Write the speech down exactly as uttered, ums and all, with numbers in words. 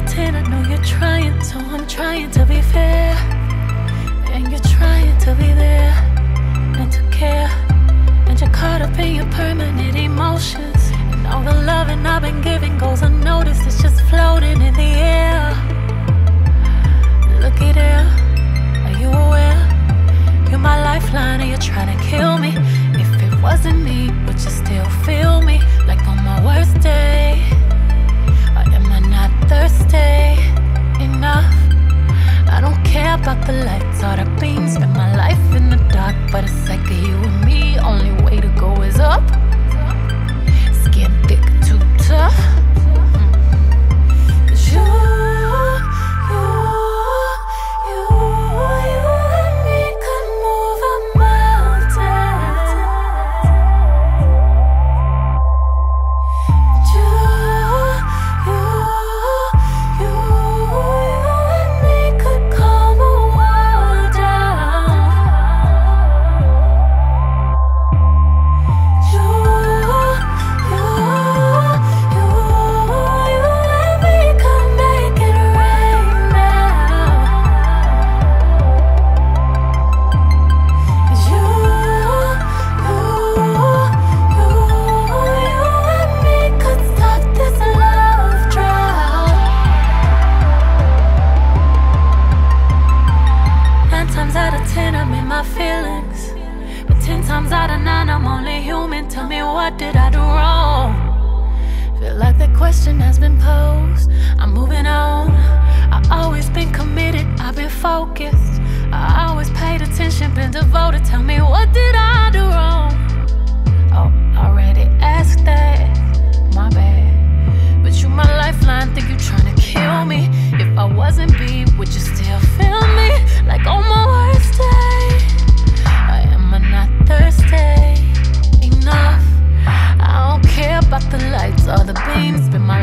of ten, I know you're trying, so I'm trying to be fair. And you're trying to be there and to care. And you're caught up in your permanent emotions. And all the loving I've been giving goes unnoticed. It's just floating in the air. Looky there, are you aware? You're my lifeline and you're trying to kill me. If it wasn't me, would you still feel me? Like on my worst day? Or am I not thirsty enough? I don't care about the lights or the beams. Spend my life in the dark, but it's like you and me. Only way to go is up. Skin thick, too tough. Cause you, you, you, you and me could move a mountain. You, you, you, you and me could calm a world down. You, you, you, you and me could make it rain now. 'Cause you, you, you, you and me could stop this love drought. Nine times out of ten, I'm in my feelings. But ten times out of nine, I'm only human. Tell me, what did I do wrong? Feel like the question has been posed. I'm moving on. I've always been committed, I've been focused. I always paid attention, been devoted. Tell me, what did I do wrong? Oh, already asked that, my bad. But you my lifeline, think you tryna kill me. If I wasn't B, would you still feel me? Like on my worst day? Or am I not thirsty enough? I don't care about the lights or the beams. Spend my